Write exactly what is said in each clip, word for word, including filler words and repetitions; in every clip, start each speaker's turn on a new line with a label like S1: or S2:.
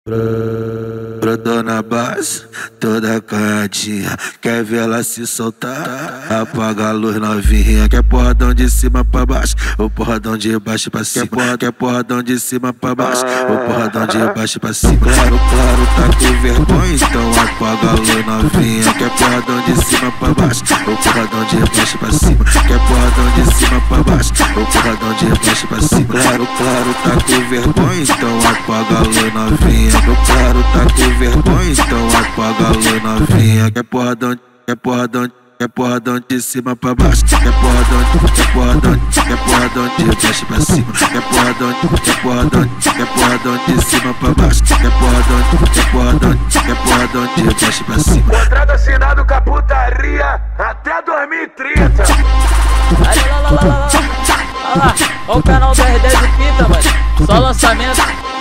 S1: Brodou na base, toda canhadinha, quer ver ela se soltar? Apaga a luz novinha, quer porradão de cima pra baixo, ou porradão de baixo pra cima. Quer, quer porradão de cima pra baixo, ou porradão de baixo pra cima. Claro, claro, tá com vergonha, então apaga a luz novinha. Quer porradão de cima pra baixo, ou porradão de baixo pra cima. Quer porradão de cima pra baixo, ou porradão de baixo pra cima. Claro, claro, tá com vergonha, então apaga a luz novinha. No claro, tá com vergonha, então apaga a luz novinha. Quer porradão, quer porradão, quer porradão de cima pra baixo. Quer porradão, quer porradão, quer porradão de baixo pra cima. Quer porradão, quer porradão, quer porradão de cima pra baixo. Quer porradão, quer porradão, quer porradão de baixo pra cima.
S2: Contrato assinado com a putaria até dois mil e trinta.
S3: Aí, lá, lá, lá, lá, lá. Olha lá, olha o canal do R dez do Pinta, mano. Só lançamento.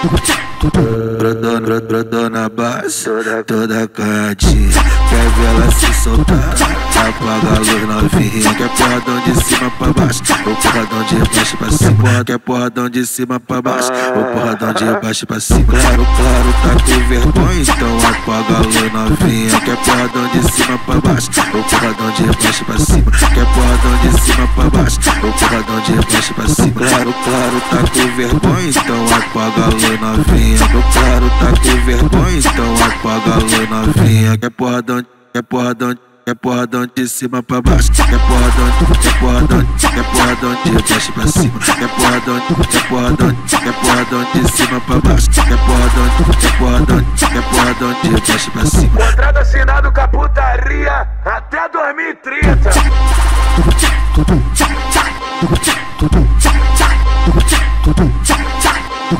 S1: Brodou, brodou na base, toda, toda canhadinha, quer ver ela se soltar? Apaga a luz novinha. Quer porradão de cima pra baixo, ou porradão de baixo pra cima. Quer porradão de cima pra baixo, ou porradão de baixo pra cima. Claro, claro, tá com vergonha, então apaga a luz novinha. Quer porradão de cima pra baixo, ou porradão de baixo pra cima. Quer porradão de cima pra baixo, ou porradão de baixo pra cima. Claro, claro, tá com vergonha, então apaga a luz novinha. No claro, tá com vergonha, então apaga a luz novinha. Quer porradão, quer porradão, quer porradão de cima pra baixo. Quer porradão, quer porradão, quer porradão de baixo pra cima. Quer porradão, quer porradão, quer porradão de cima pra baixo. Quer porradão, quer porradão, quer porradão de baixo pra cima.
S2: Contrato assinado com a putaria até dois mil e trinta.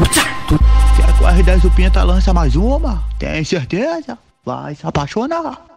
S4: Quer que o R dez do Pinta lança mais uma? Tem certeza? Vai se apaixonar.